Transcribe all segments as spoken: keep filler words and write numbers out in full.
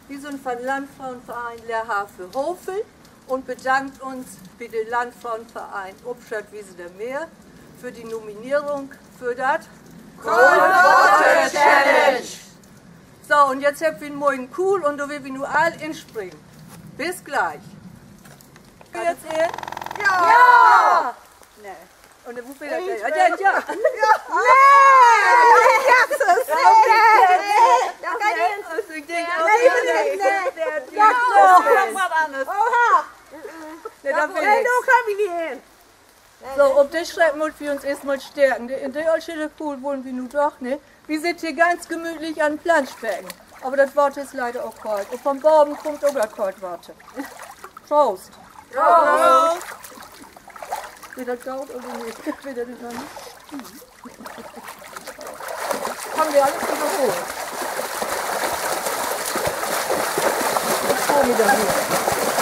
Wir sind vom Landfrauenverein Lehrhafe-Hofel und bedankt uns bei dem Landfrauenverein Upstadt-Wiese der Meer für die Nominierung für das Cold Water Challenge. So, und jetzt habt ihr einen morgen cool und da will wir nur all inspringen. Bis gleich. Jetzt in? Ja! Ja! Nee. Und dann wofür das? Ja, ja, ja. Ja! So, ob das schreibt muss wir uns erstmal stärken. In der Altstädter Pool wollen wir nun doch nicht. Wir sind hier ganz gemütlich an Planschbecken. Aber das Wasser ist leider auch kalt. Und vom Baum kommt auch das kalt Wasser. Prost! Prost! Wird das laut oder nicht? Wird das nicht? Haben wir alles überholt. Ich komme wieder hier.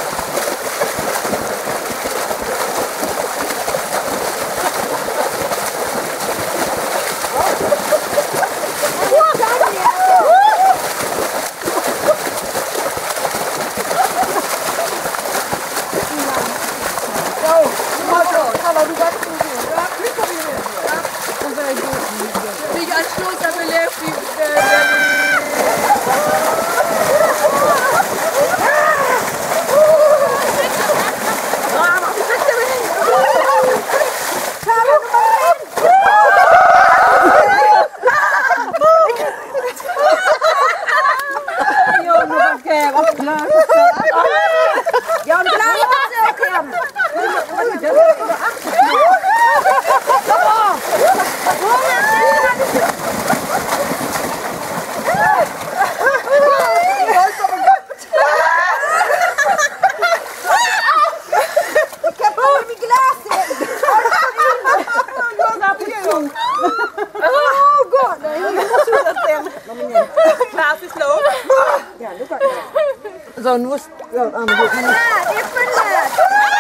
So, nu is ja, aan de boek. Ja, ik vind het.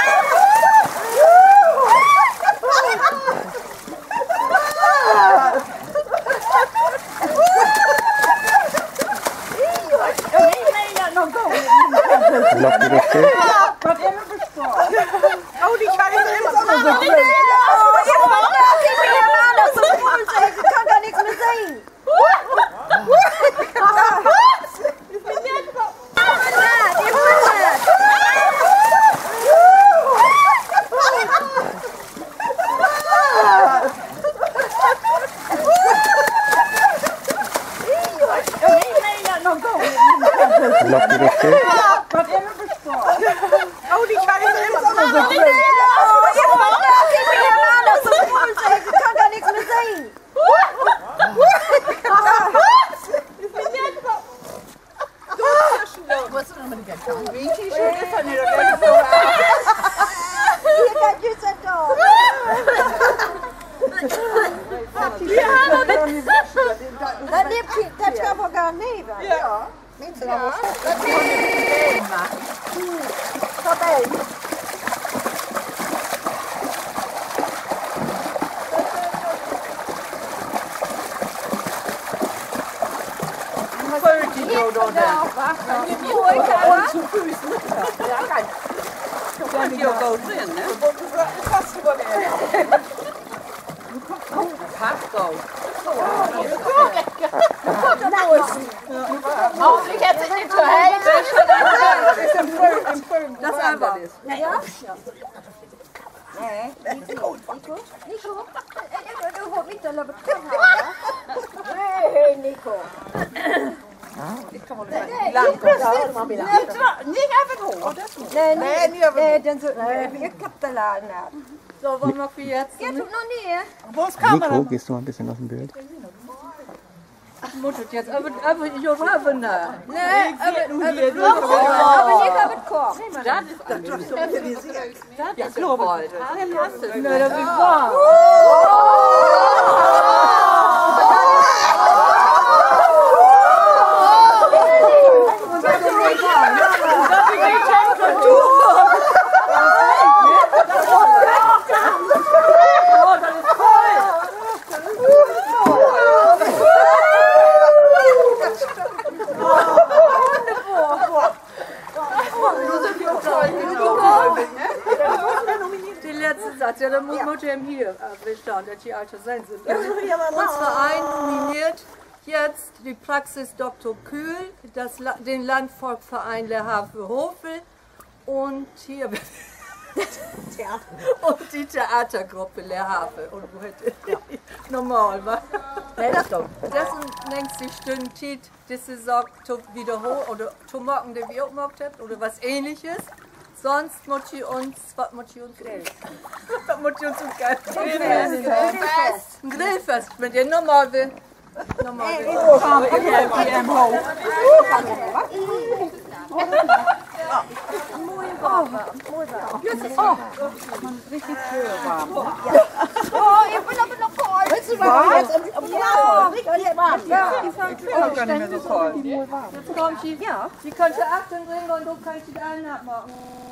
Laat je dat zien? Wat in het bestaan. Oh, die ga je helemaal zo Oh, ik ben helemaal dat zo cool zijn. Ik kan daar niks meer zien. Laat je dat zien? Wat in het bestaan. Oh, die ga je helemaal zo Oh, ik ben helemaal dat zo cool zijn. Ik kan daar niks meer zien. Hier kan je het toch. Dat liep dat gaat wel gaan nemen. Ja. Mensen dan wel. Dat is tot één. Oh, ik heb het niet zo heet. Das ist einfach. Ja? Nee, niet goed. Niet goed? Niet goed? Du hoort niet te laten gaan. Nee, Nico. Ik kan wel even lang komen. Niet even hoor. Nee, nee, nee, dan zo. Ik heb te laten. So, wollen wir für jetzt? Je doet nog niet, hè? Wo ist Kamera? Nico, gehst du mal ein bisschen aus dem Bild? Muss es jetzt, aber, aber ich habe aber nah. Nee, aber niet op het kop. Das ist das ist so realisiert. Das ist so bald. Nee, dat is waar. die Alter sein sind. Unser Verein nominiert jetzt die Praxis Doktor Kühl, das, den Landvolkverein Le Havre-Hofel und hier und die Theatergruppe Le Havre. Und ja. Normal, wa? Das, das nennt sich Stündtit, das ist auch zu wiederholen oder zu machen, der wir auch gemacht haben, oder was ähnliches. Sonst muss ich uns, was muss ich uns Geld? Was muss ich uns Geld? Grillfest. Ein Grillfest, wenn ihr normal will. Normal will. Richtig schön warm. Oh, ich bin aber noch kalt. Willst du mal jetzt? Ja, richtig warm. Ich bin auch gar nicht mehr so kalt. Jetzt kommt sie, ja. Sie könnte achtzehn bringen und du kannst die einen abmachen.